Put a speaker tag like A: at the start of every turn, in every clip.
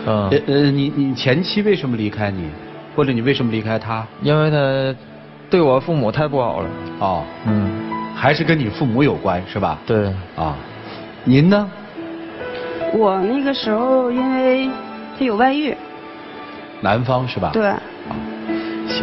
A: 你前妻为什么离开你，或者你为什么离开他？
B: 因为他对我父母太不好了。
A: 哦，还是跟你父母有关是吧？
B: 对。
A: 啊，您呢？
C: 我那个时候因为他有外遇。
A: 男方是吧？
C: 对。
A: 行，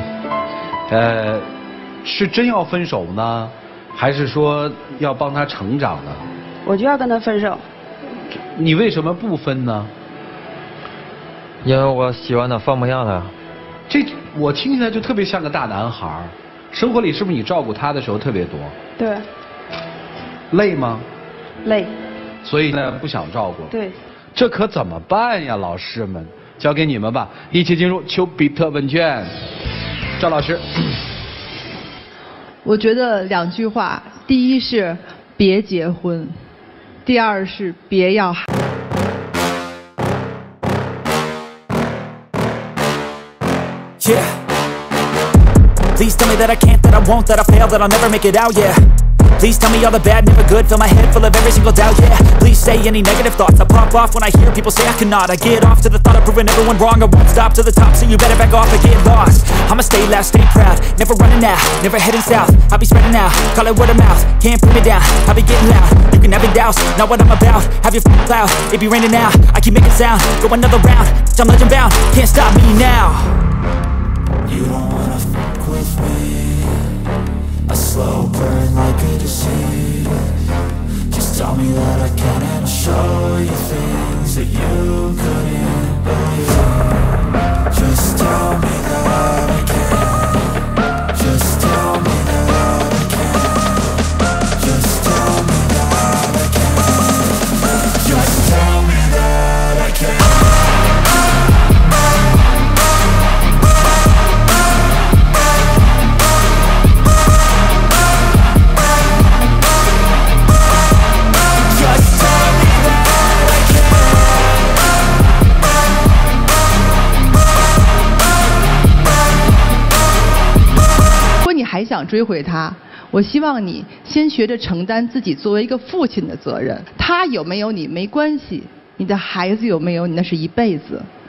A: 是真要分手呢，还是说要帮他成长呢？
C: 我就要跟他分手。
A: 你为什么不分呢？
B: 因为我喜欢他，放不下他。
A: 这我听起来就特别像个大男孩。生活里是不是你照顾他的时候特别多？
C: 对。
A: 累吗？
C: 累。
A: 所以呢，不想照顾。
C: 对。
A: 这可怎么办呀，老师们？交给你们吧，一起进入丘比特问卷。赵老师。
D: 我觉得2句话，第一是别结婚，第二是别要孩子。
E: Yeah. Please tell me that I can't, that I won't, that I fail, that I'll never make it out, yeah. Please tell me all the bad, never good, fill my head full of every single doubt, yeah. Please say any negative thoughts, I pop off when I hear people say I cannot. I get off to the thought of proving everyone wrong, I won't stop to the top, so you better back off and get lost. I'ma stay loud, stay proud, never running out, never heading south. I'll be spreading out, call it word of mouth, can't put me down, I'll be getting loud. You can have it douse, not what I'm about, have your cloud, it be raining now. I keep making sound, go another round, I'm legend bound, can't stop me now. You don't wanna fuck with me, a slow burn like a disease. Just tell me that I can and I'll show you things that you couldn't believe. Just tell me that I can. Just tell me that I can. Just tell me that I can. Just tell me that I can.
D: 还想追回他，我希望你先学着承担自己作为一个父亲的责任。他有没有你没关系，你的孩子有没有你那是一辈子。